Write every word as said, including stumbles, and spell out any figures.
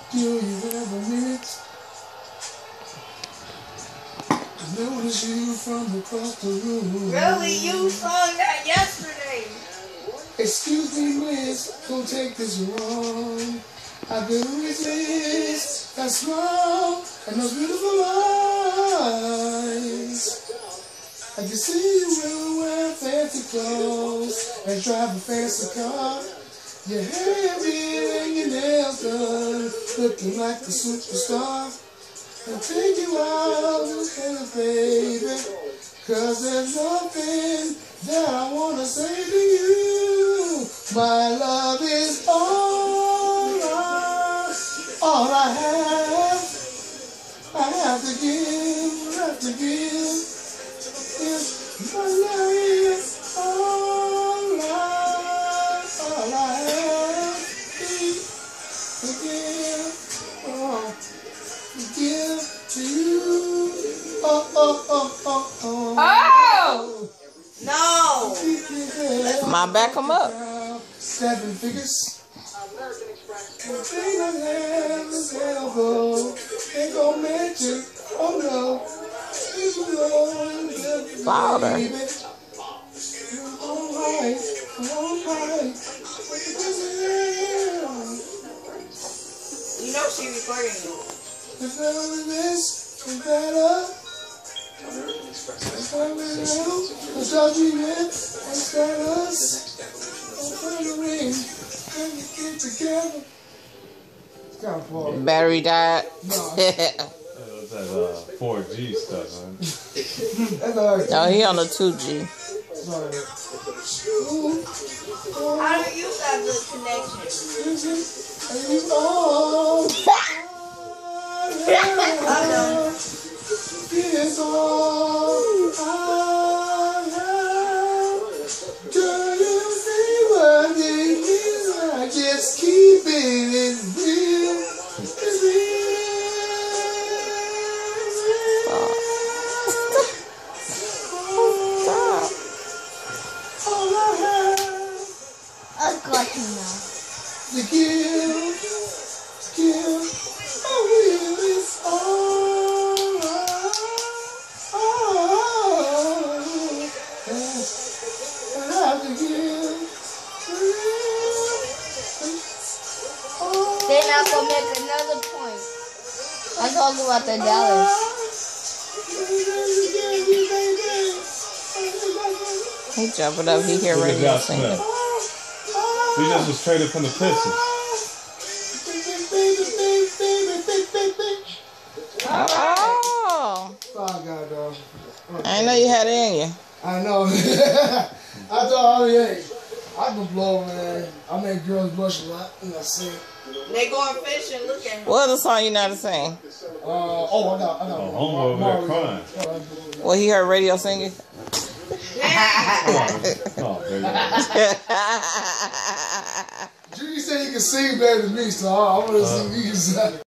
Do you have a minute? I noticed you from across the room. Really? You sung that yesterday. Excuse me, miss, don't take this wrong. I couldn't resist that smile and those beautiful eyes. I can see you will wear fancy clothes and drive a fancy car. Your hair in and your nails done, looking like a superstar. I'll take you out to dinner, baby, cause there's nothing that I wanna say to you. My love is all I, all I have. I have to give, have to give. If my love is all I, all I have to give, oh, to give to you. Oh, oh, oh, oh, oh. Oh! No! My back come up. Seven figures. Everything I have is elbow. Ain't gon' mention. Oh no. Louder. Alright. Alright. You know she recording you. If I was this, is that up? If I was out, I'll start dreaming. Is that us? I'll find a ring. Can we get together? It's kind of far. Battery died. No. That's that uh, four G stuff, man. That's all right. No, he on the two G. Sorry. How do you have good connection? And you all I'm done. is all I have. Do you see what it is? I just keep it in real. It's real. All I have. I got you now. The give, give, I will is all I, all I have to give. Then I'm gonna make another point. I'm talking about the dollars. He jumping up. He hear Look at radio Josh singing. Smith. We just was traded from the Pistons. Oh. Oh, God, dog. I didn't know you had it in you. I know. I thought, I mean, hey, I can blow, man. I make girls blush a lot, and I sing. They going fishing, look at him. What other song you know how to sing? Uh, oh, I got, I got. Oh, homeboy over there crying. Oh, Well, he heard radio singing. Come on. Oh, baby. Judy said you can sing better than me, so I'm gonna sing you.